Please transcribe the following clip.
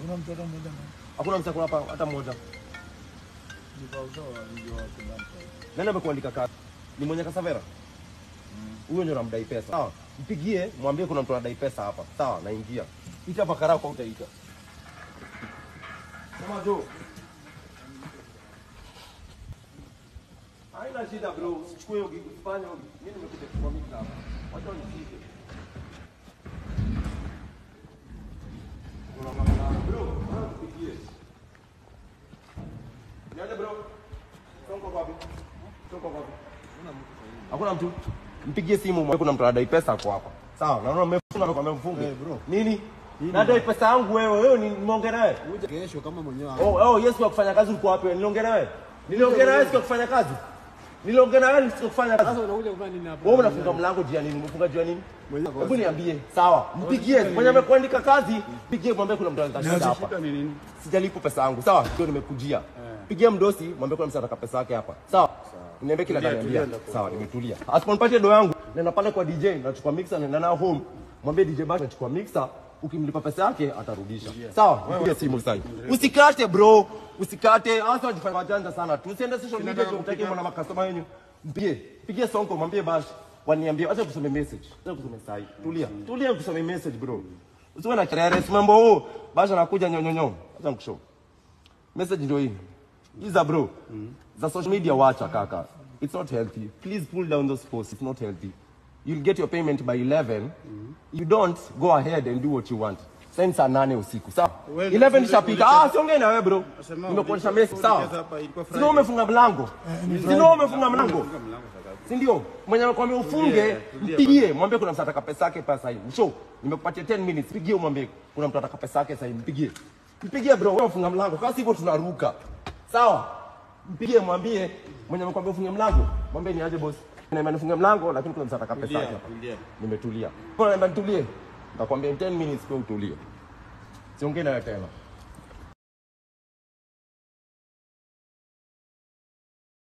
Kuna mtu hata mmoja. Hakuna mtu hapa hata mmoja. Nani amekuandika kazi? Ni mwenye Casavera? Huyo ndio anamdai pesa. Sawa. Mpigie, mwambie kuna mtu anadai pesa hapa. Sawa, naingia. Ita hapa karao kwa utaita. Sema jo. Haina shida bro. Usichukue hiyo gig ufanye. Mimi nimekuja kwa mimi hapa. Wacha nifike. Bro, mpigie. Niaje bro? Sonko wapi? Hakuna mtu. Mpigie simu mwa kuna mtu anadai pesa kwa hapa. Sawa, naona umefunga nakwambia mfunge. Bro. Nini? Nadai pesa yangu wewe. Wewe ni muongea naye? Uje kesho kama mwenyewe. Yes kwa kufanya kazi uko wapi? Niliongea naye. Niliongea naye kwa kufanya kazi. Niliongea naye kwa kufanya kazi. Sasa unakuja kufanya nini hapa? Wewe unafunga mlango jia nini? Umefunga jia nini? Hebu niambie. Sawa. Mpigie. Mwenye amekuandika kazi, mpigie mwambie kuna mtu anataka hapa. Shida ni nini? Sijalipo pesa yangu. Sawa? Ndio nimekujia. Pigia mdosi, mwambie kuna mtu anataka pesa yake hapa. Sawa? Niambie kila niambia. Sawa, nimetulia. Asiponipatie do yangu, nenda pale kwa DJ, nachukua mixer nenda nayo home. Mwambie DJ BASH nachukua mixer, ukimlipa pesa yake atarudisha. Sawa? Pigia simu sasa. Usikate bro. Usikate. Hasa wajifanya wajanja sana. Tusiende social media tutaki mwana makastoma wenu. Pigia Sonko mwambie BASH waniambie acha kusome message. Acha kusome sai. Tulia. Tulia kusome message bro. Usiwe na kelele mambo huu. BASH anakuja nyonyonyo. Acha nikushow. Message ndio hii. Iza bro. The social media wacha kaka. It's not healthy. Please pull down those posts. It's not healthy. You'll get your payment by 11. You don't go ahead and do what you want. Send saa 8 usiku. Sawa? 11 shapita. Siongee na wewe bro. Nimekuonyesha message. Sawa? Sio umefunga mlango. Sio umefunga mlango. Si ndio? Mwenye anakuambia ufunge, mpigie, mwambie kuna mtu ataka pesa yake pesa hiyo. Show. Nimekupatia 10 minutes. Pigie mwambie kuna mtu ataka pesa yake sasa hivi. Mpigie. Mpigie bro, wewe ufunga mlango. Kasi hivyo tunaruka. Sawa? Mpigie mwambie mwenye amekwambia ufunge mlango. Mwambie ni aje boss. Nimefunga mlango lakini kuna mtu ataka pesa yake hapa. Nimetulia. Mbona nimetulie? Nitakwambia in 10 minutes kwa utulie. Siongee na wewe tena.